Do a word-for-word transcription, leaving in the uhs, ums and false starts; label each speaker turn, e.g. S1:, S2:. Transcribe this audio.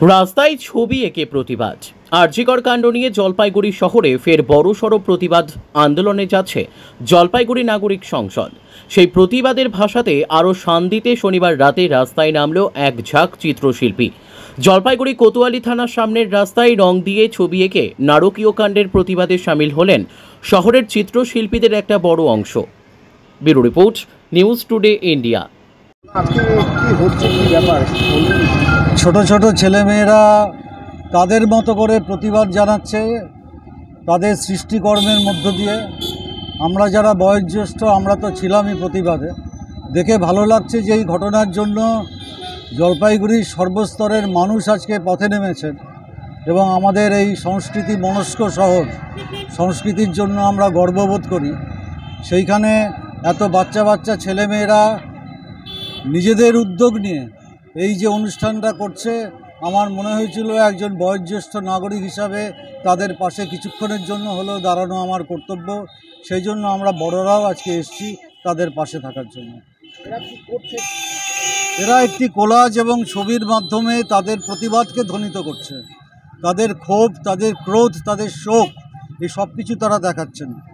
S1: রাস্তায় ছবি এঁকে প্রতিবাদ। আরজিকর কাণ্ড নিয়ে জলপাইগুড়ি শহরে ফের বড়সড় প্রতিবাদ আন্দোলনে যাচ্ছে জলপাইগুড়ি নাগরিক সংসদ। সেই প্রতিবাদের ভাষাতে আরও শান্তিতে শনিবার রাতে রাস্তায় নামল এক ঝাঁক চিত্রশিল্পী। জলপাইগুড়ি কোতোয়ালি থানার সামনের রাস্তায় রং দিয়ে ছবি এঁকে নারকীয় কাণ্ডের প্রতিবাদে সামিল হলেন শহরের চিত্রশিল্পীদের একটা বড় অংশ। Bureau report, news today India.
S2: ছোট ছোট ছেলেমেয়েরা তাদের মতো করে প্রতিবাদ জানাচ্ছে তাদের সৃষ্টিকর্মের মধ্য দিয়ে। আমরা যারা বয়োজ্যেষ্ঠ আমরা তো ছিলামই প্রতিবাদে। দেখে ভালো লাগছে যে এই ঘটনার জন্য জলপাইগুড়ির সর্বস্তরের মানুষ আজকে পথে নেমেছেন এবং আমাদের এই সংস্কৃতি মনস্ক শহর, সংস্কৃতির জন্য আমরা গর্ববোধ করি। সেইখানে এত বাচ্চা বাচ্চা ছেলেমেয়েরা নিজেদের উদ্যোগ নিয়ে এই যে অনুষ্ঠানটা করছে, আমার মনে হয়েছিল একজন বয়োজ্যেষ্ঠ নাগরিক হিসাবে তাদের পাশে কিছুক্ষণের জন্য হলেও দাঁড়ানো আমার কর্তব্য। সেই জন্য আমরা বড়রাও আজকে এসেছি তাদের পাশে থাকার জন্য। এরা একটি কোলাজ এবং ছবির মাধ্যমে তাদের প্রতিবাদকে ধ্বনিত করছে। তাদের ক্ষোভ, তাদের ক্রোধ, তাদের শোক, এই সব কিছু তারা দেখাচ্ছেন।